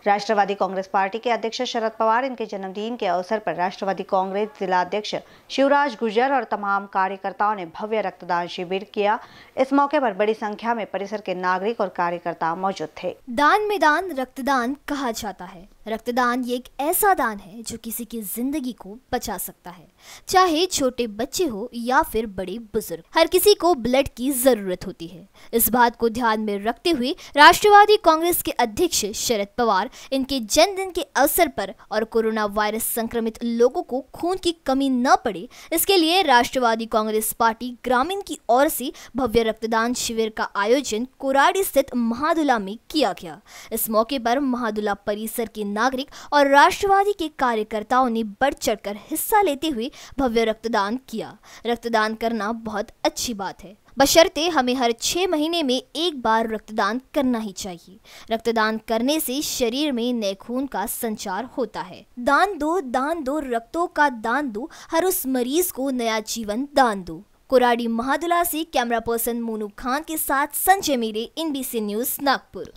राष्ट्रवादी Congress party के अध्यक्ष शरद पवार इनके जन्मदिन के अवसर पर राष्ट्रवादी कांग्रेस जिलाध्यक्ष शिवराज गुर्जर और तमाम कार्यकर्ताओं ने भव्य रक्तदान शिविर किया। इस मौके पर बड़ी संख्या में परिसर के नागरिक और कार्यकर्ता मौजूद थे। दान में दान रक्तदान कहा जाता है। रक्तदान ये एक ऐसा दान है जो किसी की जिंदगी को बचा सकता है, चाहे छोटे बच्चे हो या फिर बड़े बुजुर्ग। हर किसी को ब्लड की जरूरत होती है। इस बात को ध्यान में रखते हुए राष्ट्रवादी कांग्रेस के अध्यक्ष शरद पवार इनके जन्मदिन के अवसर पर और कोरोना वायरस संक्रमित लोगों को खून की कमी न पड़े, इसके लिए राष्ट्रवादी कांग्रेस पार्टी ग्रामीण की ओर से भव्य रक्तदान शिविर का आयोजन कोराड़ी स्थित महादुला में किया गया। इस मौके पर महादुला परिसर के नागरिक और राष्ट्रवादी के कार्यकर्ताओं ने बढ़ चढ़कर हिस्सा लेते हुए भव्य रक्तदान किया। रक्तदान करना बहुत अच्छी बात है, बशर्ते हमें हर 6 महीने में एक बार रक्तदान करना ही चाहिए। रक्तदान करने से शरीर में नए खून का संचार होता है। दान दो, रक्तों का दान दो, हर उस मरीज को नया जीवन दान दो। कोराड़ी महादुला से कैमरा पर्सन मोनू खान के साथ संजय मेरे, इनबीसी न्यूज नागपुर।